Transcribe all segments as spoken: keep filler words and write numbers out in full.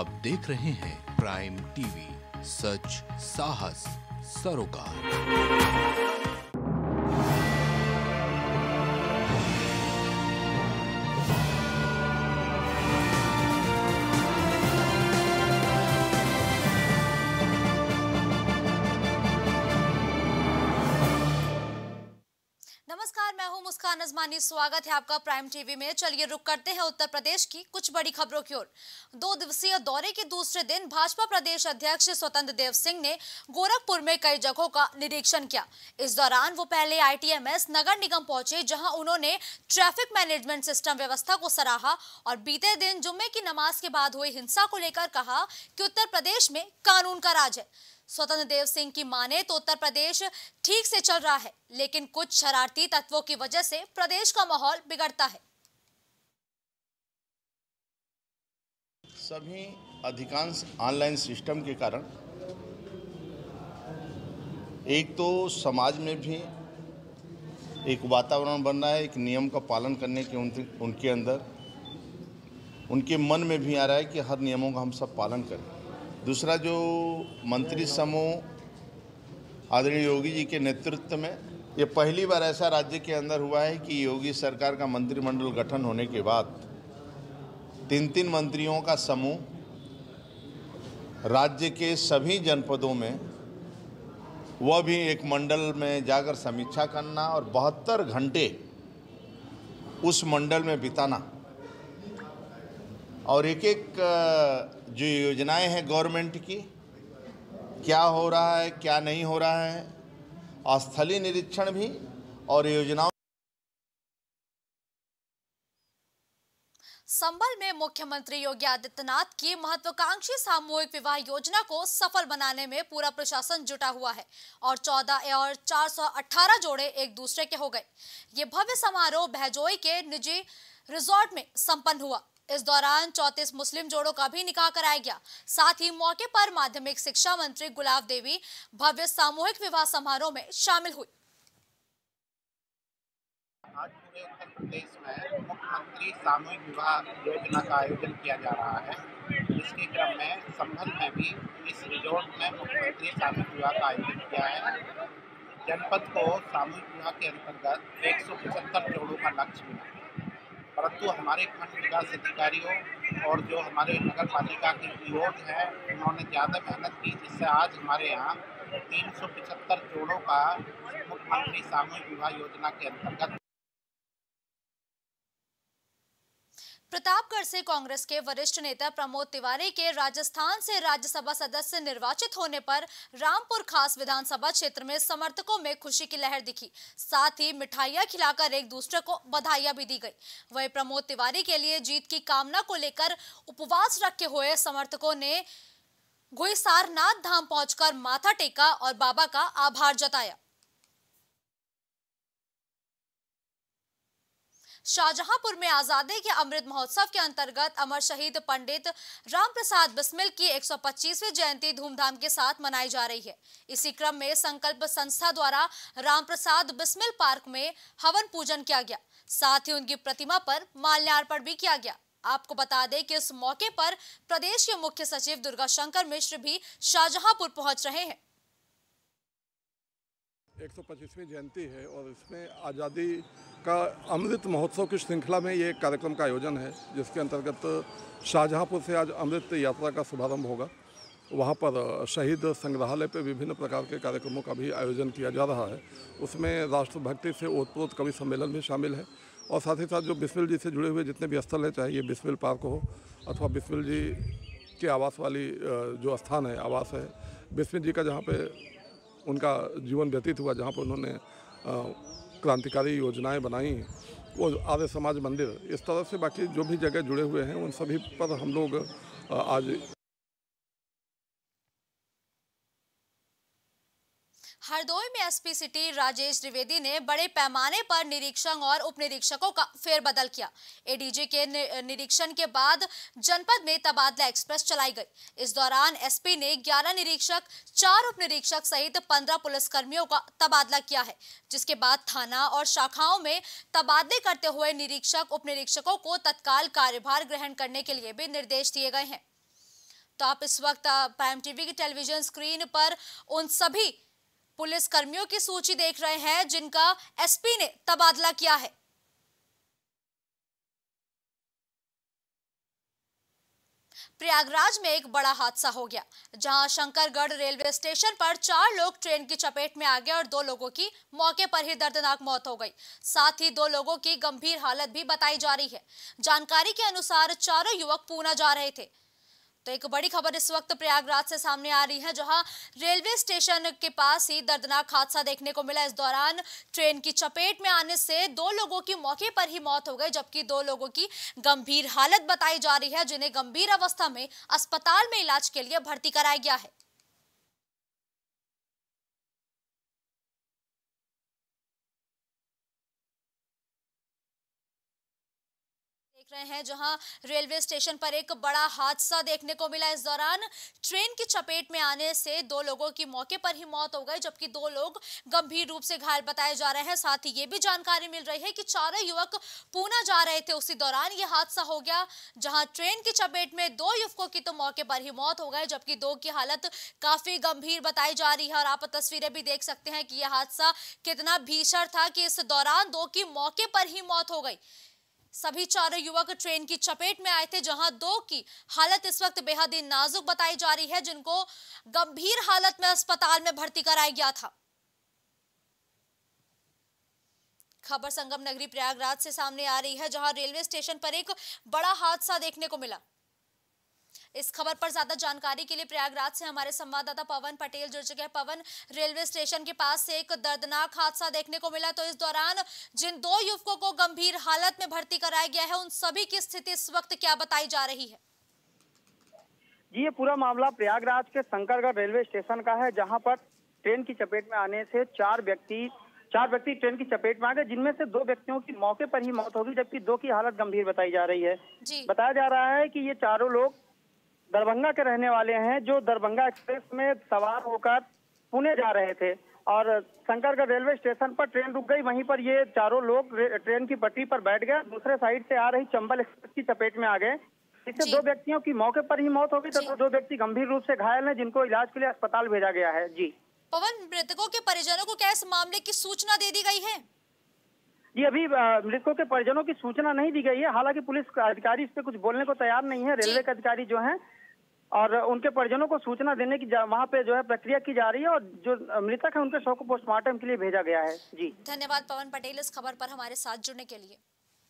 आप देख रहे हैं प्राइम टीवी, सच साहस सरोकार। नमस्कार, मैं हूं मुस्कान अजमानी। स्वागत है आपका प्राइम टीवी में। चलिए रुक करते हैं उत्तर प्रदेश की कुछ बड़ी खबरों की ओर। दो दिवसीय दौरे के दूसरे दिन भाजपा प्रदेश अध्यक्ष स्वतंत्र देव सिंह ने गोरखपुर में कई जगहों का निरीक्षण किया। इस दौरान वो पहले आईटीएमएस नगर निगम पहुंचे, जहां उन्होंने ट्रैफिक मैनेजमेंट सिस्टम व्यवस्था को सराहा और बीते दिन जुम्मे की नमाज के बाद हुई हिंसा को लेकर कहा कि उत्तर प्रदेश में कानून का राज है। स्वतंत्र देव सिंह की माने तो उत्तर प्रदेश ठीक से चल रहा है, लेकिन कुछ शरारती तत्वों की वजह से प्रदेश का माहौल बिगड़ता है। सभी अधिकांश ऑनलाइन सिस्टम के कारण एक तो समाज में भी एक वातावरण बन रहा है, एक नियम का पालन करने के उनके उनके अंदर उनके मन में भी आ रहा है कि हर नियमों का हम सब पालन करें। दूसरा, जो मंत्री समूह आदरणीय योगी जी के नेतृत्व में, ये पहली बार ऐसा राज्य के अंदर हुआ है कि योगी सरकार का मंत्रिमंडल गठन होने के बाद तीन तीन मंत्रियों का समूह राज्य के सभी जनपदों में, वह भी एक मंडल में जाकर समीक्षा करना और बहत्तर घंटे उस मंडल में बिताना और एक एक जो योजनाएं हैं गवर्नमेंट की, क्या हो रहा है क्या नहीं हो रहा है, स्थलीय निरीक्षण भी और योजनाओं। संभल में मुख्यमंत्री योगी आदित्यनाथ की महत्वाकांक्षी सामूहिक विवाह योजना को सफल बनाने में पूरा प्रशासन जुटा हुआ है और चौदह और चार सौ अठारह जोड़े एक दूसरे के हो गए। ये भव्य समारोह बहजोई के निजी रिजॉर्ट में संपन्न हुआ। इस दौरान चौंतीस मुस्लिम जोड़ों का भी निकाह कराया गया। साथ ही मौके पर माध्यमिक शिक्षा मंत्री गुलाब देवी भव्य सामूहिक विवाह समारोह में शामिल हुई। आज पूरे उत्तर प्रदेश में मुख्यमंत्री सामूहिक विवाह योजना का आयोजन किया जा रहा है। इसके क्रम में संभल में भी इस रिजॉर्ट में मुख्यमंत्री सामूहिक विवाह का आयोजन किया है। जनपद को सामूहिक विवाह के अंतर्गत एक सौ पचहत्तर जोड़ों का लक्ष्य मिला, परंतु हमारे खंड विकास अधिकारियों और जो हमारे नगर पालिका के योग हैं, उन्होंने ज़्यादा मेहनत की, जिससे आज हमारे यहाँ तीन सौ पचहत्तर जोड़ों का मुख्यमंत्री सामूहिक विवाह योजना के अंतर्गत। प्रतापगढ़ से कांग्रेस के वरिष्ठ नेता प्रमोद तिवारी के राजस्थान से राज्यसभा सदस्य निर्वाचित होने पर रामपुर खास विधानसभा क्षेत्र में समर्थकों में खुशी की लहर दिखी। साथ ही मिठाइयां खिलाकर एक दूसरे को बधाइयां भी दी गई। वहीं प्रमोद तिवारी के लिए जीत की कामना को लेकर उपवास रखे हुए समर्थकों ने गुई सारनाथ धाम पहुंचकर माथा टेका और बाबा का आभार जताया। शाहजहांपुर में आजादी के अमृत महोत्सव के अंतर्गत अमर शहीद पंडित राम प्रसाद बिस्मिल की एक सौ पच्चीसवीं जयंती धूमधाम के साथ मनाई जा रही है। इसी क्रम में संकल्प संस्था द्वारा राम प्रसाद बिस्मिल पार्क में हवन पूजन किया गया। साथ ही उनकी प्रतिमा पर माल्यार्पण भी किया गया। आपको बता दें कि इस मौके पर प्रदेश के मुख्य सचिव दुर्गा शंकर मिश्र भी शाहजहांपुर पहुंच रहे हैं। एक सौ पच्चीसवीं जयंती है और इसमें आज़ादी का अमृत महोत्सव की श्रृंखला में ये कार्यक्रम का आयोजन है, जिसके अंतर्गत शाहजहांपुर से आज अमृत यात्रा का शुभारंभ होगा। वहाँ पर शहीद संग्रहालय पे विभिन्न प्रकार के कार्यक्रमों का भी आयोजन किया जा रहा है। उसमें राष्ट्रभक्ति से ओतप्रोत कवि सम्मेलन भी शामिल है और साथ ही साथ जो बिस्मिल जी से जुड़े हुए जितने भी स्थल हैं, चाहे ये बिस्मिल पार्क हो अथवा बिस्मिल जी के आवास वाली जो स्थान है, आवास है, बिस्मिल जी का जहाँ पे उनका जीवन व्यतीत हुआ, जहाँ पर उन्होंने क्रांतिकारी योजनाएं बनाई, वो आर्य समाज मंदिर, इस तरह से बाकी जो भी जगह जुड़े हुए हैं उन सभी पर हम लोग आज। हरदोई में एसपी सिटी राजेश द्विवेदी ने बड़े पैमाने पर निरीक्षण और उप निरीक्षकों का फेरबदल किया। एडीजी के निरीक्षण के बाद जनपद में तबादला एक्सप्रेस चलाई गई। इस दौरान एसपी ने ग्यारह निरीक्षक, चार उप निरीक्षक सहित पंद्रह पुलिसकर्मियों का तबादला किया है, जिसके बाद थाना और शाखाओं में तबादले करते हुए निरीक्षक, उप निरीक्षकों को तत्काल कार्यभार ग्रहण करने के लिए भी निर्देश दिए गए हैं। तो आप इस वक्त प्राइम टीवी की टेलीविजन स्क्रीन पर उन सभी पुलिस कर्मियों की सूची देख रहे हैं जिनका एसपी ने तबादला किया है। प्रयागराज में एक बड़ा हादसा हो गया, जहां शंकरगढ़ रेलवे स्टेशन पर चार लोग ट्रेन की चपेट में आ गए और दो लोगों की मौके पर ही दर्दनाक मौत हो गई। साथ ही दो लोगों की गंभीर हालत भी बताई जा रही है। जानकारी के अनुसार चारों युवक पूना जा रहे थे। तो एक बड़ी खबर इस वक्त प्रयागराज से सामने आ रही है, जहां रेलवे स्टेशन के पास ही दर्दनाक हादसा देखने को मिला। इस दौरान ट्रेन की चपेट में आने से दो लोगों की मौके पर ही मौत हो गई, जबकि दो लोगों की गंभीर हालत बताई जा रही है, जिन्हें गंभीर अवस्था में अस्पताल में इलाज के लिए भर्ती कराया गया है। देख रहे हैं जहां रेलवे स्टेशन पर एक बड़ा हादसा देखने को मिला। इस दौरान ट्रेन की चपेट में आने से दो लोगों की मौके पर ही मौत हो गई, जबकि दो लोग गंभीर रूप से घायल बताए जा रहे हैं। साथ ही ये भी जानकारी मिल रही है कि चारों युवक पूना जा रहे थे, उसी दौरान ये हादसा हो गया, जहां ट्रेन की चपेट में दो युवकों की तो मौके पर ही मौत हो गई, जबकि दो की हालत काफी गंभीर बताई जा रही है। और आप तस्वीरें भी देख सकते हैं कि यह हादसा कितना भीषण था कि इस दौरान दो की मौके पर ही मौत हो गई। सभी चारों युवक ट्रेन की चपेट में आए थे, जहां दो की हालत इस वक्त बेहद ही नाजुक बताई जा रही है, जिनको गंभीर हालत में अस्पताल में भर्ती कराया गया था। खबर संगम नगरी प्रयागराज से सामने आ रही है, जहां रेलवे स्टेशन पर एक बड़ा हादसा देखने को मिला। इस खबर पर ज्यादा जानकारी के लिए प्रयागराज से हमारे संवाददाता पवन पटेल जुड़ चुके हैं। पवन, रेलवे स्टेशन के पास से एक दर्दनाक हादसा देखने को मिला, तो इस दौरान जिन दो युवकों को गंभीर हालत में भर्ती कराया गया है, उन सभी की स्थिति इस वक्त क्या बताई जा रही है? जी, ये पूरा मामला प्रयागराज के शंकरगढ़ रेलवे स्टेशन का है, जहां पर ट्रेन की चपेट में आने से चार व्यक्ति चार व्यक्ति ट्रेन की चपेट में आ गए, जिनमें से दो व्यक्तियों की मौके पर ही मौत होगी, जबकि दो की हालत गंभीर बताई जा रही है। बताया जा रहा है कि ये चारों लोग दरभंगा के रहने वाले हैं, जो दरभंगा एक्सप्रेस में सवार होकर पुणे जा रहे थे और शंकरगढ़ रेलवे स्टेशन पर ट्रेन रुक गई। वहीं पर ये चारों लोग ट्रेन की पटरी पर बैठ गए, दूसरे साइड से आ रही चंबल एक्सप्रेस की चपेट में आ गए। इससे दो व्यक्तियों की मौके पर ही मौत हो गई, तो दो व्यक्ति गंभीर रूप से घायल हैं, जिनको इलाज के लिए अस्पताल भेजा गया है। जी पवन, मृतकों के परिजनों को क्या इस मामले की सूचना दे दी गई है? जी, अभी मृतकों के परिजनों की सूचना नहीं दी गई है। हालांकि पुलिस अधिकारी इस पे कुछ बोलने को तैयार नहीं है। रेलवे के अधिकारी जो हैं और उनके परिजनों को सूचना देने की वहां पे जो है प्रक्रिया की जा रही है, और जो मृतक है उनके शव को पोस्टमार्टम के लिए भेजा गया है। जी धन्यवाद पवन पटेल इस खबर पर हमारे साथ जुड़ने के लिए।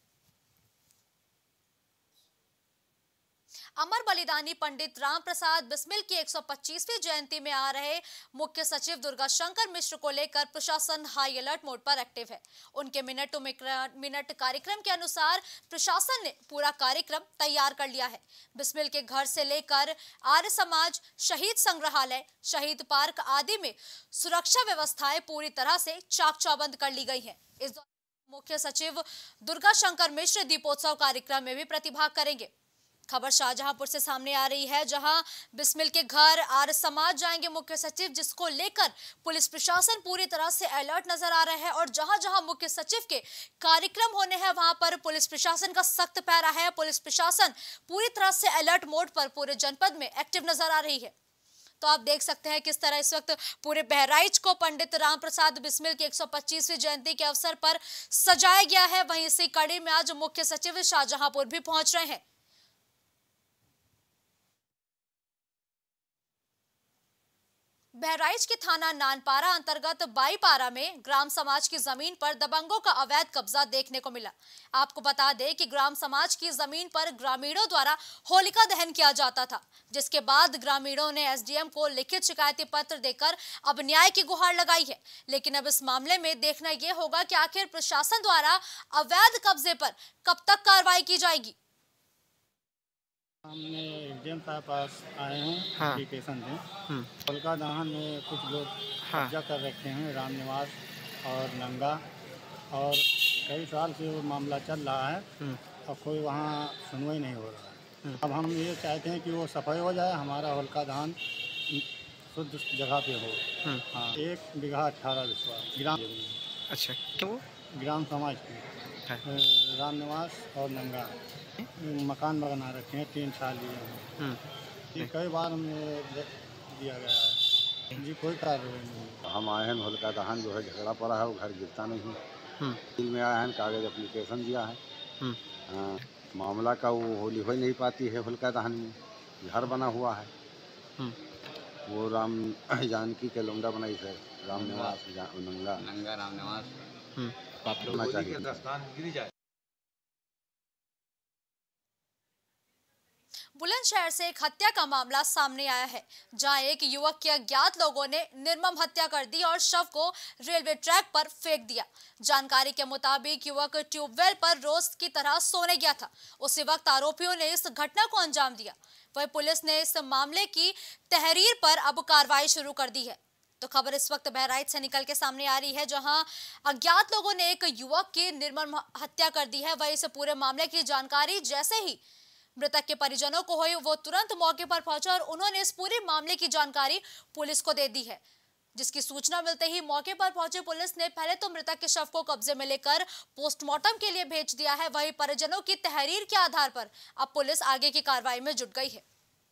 अमर बलिदानी पंडित राम प्रसाद बिस्मिल की एक सौ पच्चीसवीं जयंती में आ रहे मुख्य सचिव दुर्गा शंकर मिश्र को लेकर प्रशासन हाई अलर्ट मोड पर एक्टिव है। उनके मिनट टू मिनट कार्यक्रम के अनुसार प्रशासन ने पूरा कार्यक्रम तैयार कर लिया है। बिस्मिल के घर से लेकर आर्य समाज, शहीद संग्रहालय, शहीद पार्क आदि में सुरक्षा व्यवस्थाएं पूरी तरह से चाक चौबंद कर ली गई है। इस दौरान मुख्य सचिव दुर्गा शंकर मिश्र दीपोत्सव कार्यक्रम में भी प्रतिभाग करेंगे। खबर शाहजहांपुर से सामने आ रही है, जहां बिस्मिल के घर आर्य समाज जाएंगे मुख्य सचिव, जिसको लेकर पुलिस प्रशासन पूरी तरह से अलर्ट नजर आ रहा है। और जहां जहां मुख्य सचिव के कार्यक्रम होने हैं, वहां पर पुलिस प्रशासन का सख्त पैरा है। पुलिस प्रशासन पूरी तरह से अलर्ट मोड पर पूरे जनपद में एक्टिव नजर आ रही है। तो आप देख सकते हैं किस तरह इस वक्त पूरे बहराइच को पंडित राम प्रसाद बिस्मिल की एक सौ पच्चीसवीं जयंती के अवसर पर सजाया गया है। वहीं इसी कड़ी में आज मुख्य सचिव शाहजहांपुर भी पहुंच रहे हैं। बहराइच के थाना नानपारा अंतर्गत बाईपारा में ग्राम समाज की जमीन पर दबंगों का अवैध कब्जा देखने को मिला। आपको बता दें कि ग्राम समाज की जमीन पर ग्रामीणों द्वारा होलिका दहन किया जाता था, जिसके बाद ग्रामीणों ने एसडीएम को लिखित शिकायती पत्र देकर अब न्याय की गुहार लगाई है। लेकिन अब इस मामले में देखना यह होगा कि आखिर प्रशासन द्वारा अवैध कब्जे पर कब तक कार्रवाई की जाएगी। हमने एसडीएम साहब पास आए हैं एप्लीकेशन दें। होलिका दहन में कुछ लोग कब्जा कर रखे हैं, राम निवास और नंगा, और कई साल से वो मामला चल रहा है और कोई वहाँ सुनवाई नहीं हो रहा है। अब हम ये चाहते हैं कि वो सफाई हो जाए, हमारा होलिका दहन शुद्ध जगह पे हो। हाँ, एक बीघा अठारह विश्वास ग्राम। अच्छा, क्यों? ग्राम समाज की राम निवास और नंगा मकान बना रखे हैं, तीन साल लिए हैं। कि कई बार हमें दिया गया है जी, कोई कार्रवाई नहीं। हम आए हैं होलिका दहन जो है झगड़ा पड़ा है, वो घर गिरता नहीं है। दिल में आए हैं, कागज एप्लीकेशन दिया है। हाँ, मामला का वो होली हो नहीं पाती है होलिका दहन में, घर बना हुआ है। वो राम जानकी के लौंडा बनाई है, राम निवास नंगा नंगा राम निवास चाहिए। बुलंदशहर से एक हत्या का मामला सामने आया है, जहां एक युवक की अज्ञात लोगों ने निर्मम हत्या कर दी और शव को रेलवे ट्रैक पर फेंक दिया। जानकारी के मुताबिक युवक ट्यूबवेल पर रोज की तरह सोने गया था। उसी वक्त आरोपियों ने इस घटना को अंजाम दिया। वहीं पुलिस ने इस मामले की तहरीर पर अब कार्रवाई शुरू कर दी है। तो खबर इस वक्त बहराइच से निकल के सामने आ रही है, जहां अज्ञात लोगों ने एक युवक की निर्मम हत्या कर दी है। वहीं इस पूरे मामले की जानकारी जैसे ही मृतक के परिजनों को हुई, वो तुरंत मौके पर पहुंचा और उन्होंने इस पूरे मामले की जानकारी पुलिस को दे दी है। जिसकी सूचना मिलते ही मौके पर पहुंचे पुलिस ने पहले तो मृतक के शव को कब्जे में लेकर पोस्टमार्टम के लिए भेज दिया है। वहीं परिजनों की तहरीर के आधार पर अब पुलिस आगे की कार्रवाई में जुट गई है।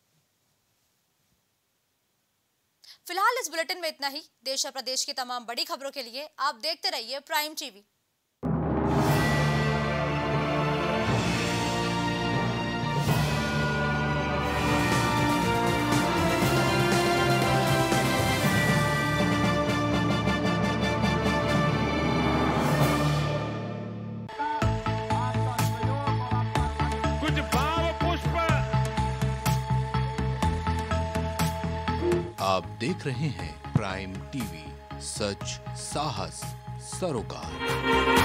फिलहाल इस बुलेटिन में इतना ही। देश और प्रदेश की तमाम बड़ी खबरों के लिए आप देखते रहिए प्राइम टीवी। आप देख रहे हैं प्राइम टीवी, सच साहस सरोकार।